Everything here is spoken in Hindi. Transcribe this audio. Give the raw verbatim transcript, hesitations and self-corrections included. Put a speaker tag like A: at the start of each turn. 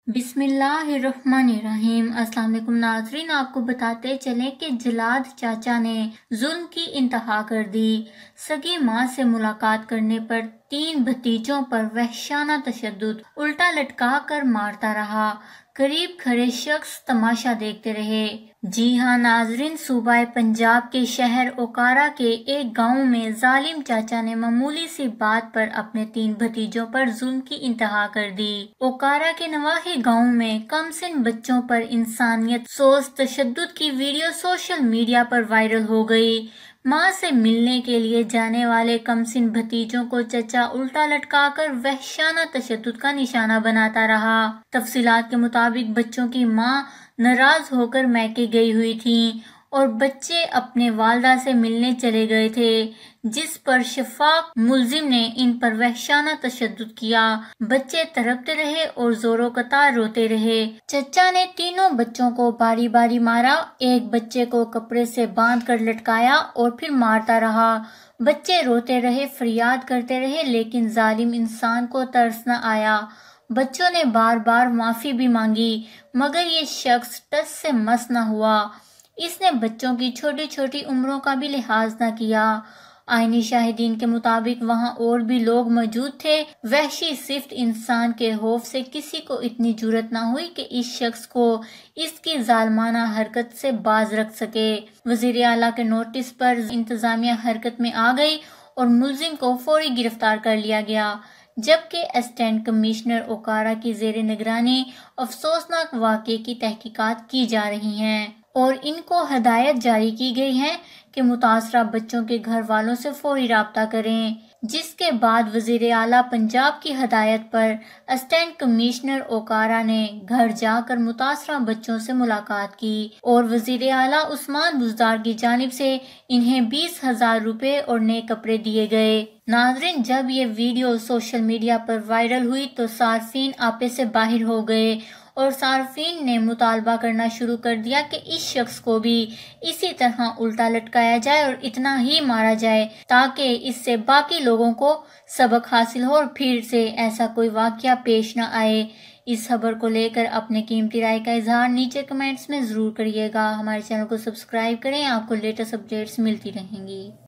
A: बिस्मिल्लाहिर्रहमानिर्रहीम। अस्सलाम वालेकुम नाज़रीन, आपको बताते चलें कि जलाद चाचा ने जुल्म की इंतहा कर दी। सगी माँ से मुलाकात करने पर तीन भतीजों पर वहशाना तशद्दुद, उल्टा लटका कर मारता रहा। करीब खड़े शख्स तमाशा देखते रहे। जी हाँ नाजरीन, सूबाए पंजाब के शहर ओकारा के एक गांव में जालिम चाचा ने मामूली सी बात पर अपने तीन भतीजों पर जुल्म की इंतहा कर दी। ओकारा के नवाही गांव में कमसिन बच्चों पर इंसानियत सोच तशद्दुद की वीडियो सोशल मीडिया पर वायरल हो गई। माँ से मिलने के लिए जाने वाले कमसिन भतीजों को चचा उल्टा लटकाकर वहशाना तशद्दुद का निशाना बनाता रहा। तफसीलात के मुताबिक बच्चों की माँ नाराज होकर मैके गई हुई थी और बच्चे अपने वालदा से मिलने चले गए थे, जिस पर शफाक मुल्जिम ने इन पर वहशाना तशद्दुद किया। बच्चे तड़पते रहे और जोरों कतार रोते रहे। चचा ने तीनों बच्चों को बारी बारी मारा। एक बच्चे को कपड़े से बांध कर लटकाया और फिर मारता रहा। बच्चे रोते रहे, फरियाद करते रहे, लेकिन जालिम इंसान को तरस न आया। बच्चों ने बार बार माफी भी मांगी, मगर ये शख्स टस से मस न हुआ। इसने बच्चों की छोटी छोटी उम्रों का भी लिहाज न किया। आईनी शाहिदीन के मुताबिक वहां और भी लोग मौजूद थे। वहशी सिफ्त इंसान के खौफ से किसी को इतनी जुर्रत न हुई कि इस शख्स को इसकी जालमाना हरकत से बाज रख सके। वजीर आला के नोटिस पर इंतजामिया हरकत में आ गई और मुल्जिम को फौरी गिरफ्तार कर लिया गया, जबकि असिस्टेंट कमिश्नर ओकारा की जेर निगरानी अफसोसनाक वाक़े की तहकीकात की जा रही हैं और इनको हदायत जारी की गई है कि मुतासरा बच्चों के घर वालों से फौरी राब्ता करें। जिसके बाद वजीर आला पंजाब की हदायत पर असिस्टेंट कमिश्नर ओकारा ने घर जाकर मुतासरा बच्चों से मुलाकात की और वजीर आला उस्मान बुज़दार की जानिब से इन्हें बीस हजार रुपए और नए कपड़े दिए गए। नाजरीन, जब ये वीडियो सोशल मीडिया पर वायरल हुई तो सार्फिन आपे से बाहर हो गए और सार्फिन ने मुतालबा करना शुरू कर दिया कि इस शख्स को भी इसी तरह उल्टा लटकाया जाए और इतना ही मारा जाए ताकि इससे बाकी लोगों को सबक हासिल हो और फिर से ऐसा कोई वाकया पेश न आए। इस खबर को लेकर अपने कीमती राय का इजहार नीचे कमेंट्स में जरूर करिएगा। हमारे चैनल को सब्सक्राइब करें, आपको लेटेस्ट अपडेट्स मिलती रहेंगी।